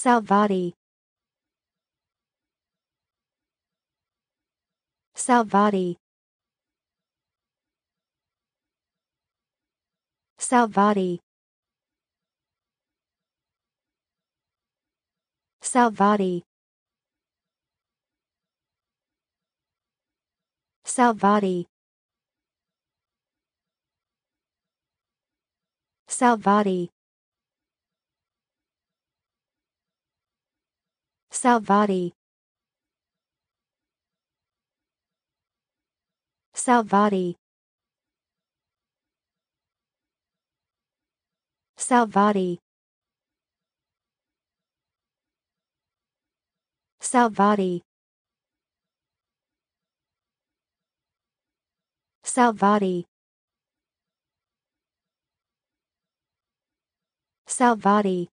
Salvati. Salvati. Salvati. Salvati. Salvati. Salvati. Salvati. Salvati. Salvati. Salvati. Salvati. Salvati.